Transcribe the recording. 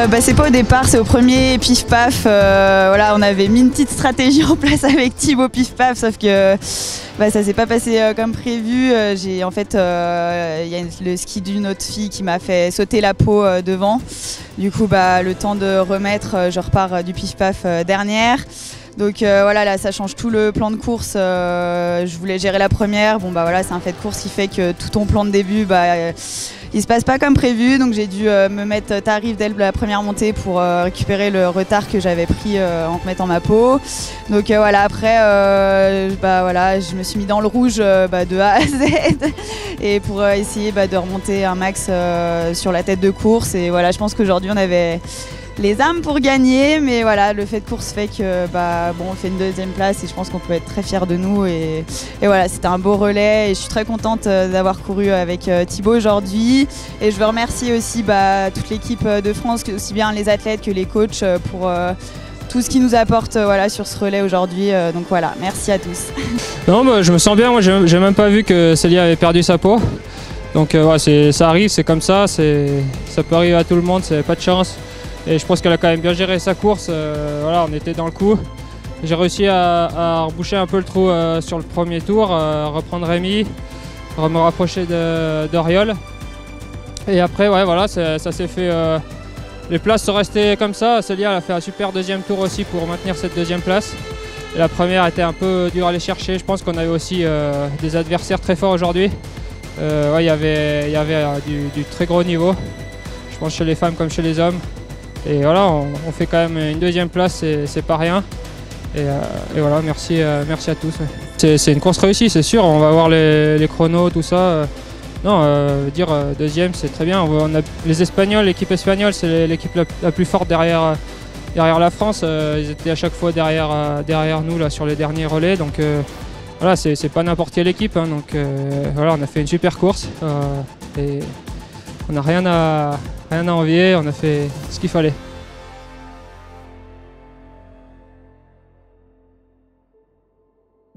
C'est pas au départ, c'est au premier pif paf. Voilà, on avait mis une petite stratégie en place avec Thibaut pif paf, sauf que ça s'est pas passé comme prévu. Il y a le ski d'une autre fille qui m'a fait sauter la peau devant. Du coup, le temps de remettre, je repars du pif paf dernière. Donc voilà, là ça change tout le plan de course. Je voulais gérer la première. C'est un fait de course qui fait que tout ton plan de début, il se passe pas comme prévu. Donc j'ai dû me mettre tarif dès la première montée pour récupérer le retard que j'avais pris en remettant ma peau. Donc voilà, après je me suis mis dans le rouge de A à Z et pour essayer de remonter un max sur la tête de course. Et voilà, je pense qu'aujourd'hui on avait les armes pour gagner, mais voilà, le fait de course fait que on fait une deuxième place et je pense qu'on peut être très fiers de nous et voilà, c'était un beau relais et je suis très contente d'avoir couru avec Thibaut aujourd'hui et je veux remercier aussi toute l'équipe de France, aussi bien les athlètes que les coachs pour tout ce qu'ils nous apportent sur ce relais aujourd'hui. Donc voilà, merci à tous. Non, je me sens bien, moi j'ai même pas vu que Célia avait perdu sa peau. Donc ça arrive, c'est comme ça peut arriver à tout le monde, c'est pas de chance. Et je pense qu'elle a quand même bien géré sa course, on était dans le coup. J'ai réussi à reboucher un peu le trou sur le premier tour, reprendre Rémi, me rapprocher d'Oriol. Et après, ça s'est fait. Les places sont restées comme ça. Célia elle a fait un super deuxième tour aussi pour maintenir cette deuxième place. Et la première était un peu dure à aller chercher. Je pense qu'on avait aussi des adversaires très forts aujourd'hui. Il y avait du très gros niveau, je pense chez les femmes comme chez les hommes. Et voilà, on fait quand même une deuxième place, c'est pas rien. Et voilà, merci à tous. Ouais. C'est une course réussie, c'est sûr. On va voir les chronos, tout ça. Deuxième, c'est très bien. Les Espagnols, l'équipe espagnole, c'est l'équipe la plus forte derrière la France. Ils étaient à chaque fois derrière nous là, sur les derniers relais. Donc voilà, c'est pas n'importe quelle équipe. Hein, donc voilà, on a fait une super course. Et on n'a rien à envier, on a fait ce qu'il fallait.